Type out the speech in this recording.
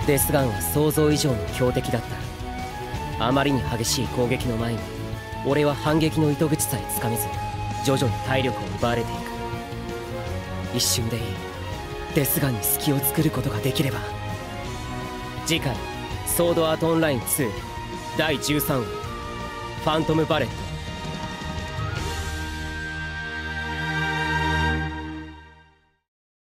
デスガンは想像以上の強敵だった。あまりに激しい攻撃の前に俺は反撃の糸口さえつかめず、徐々に体力を奪われていく。一瞬でいい、デスガンに隙を作ることができれば。次回ソードアートオンライン2第13話ファントムバレット。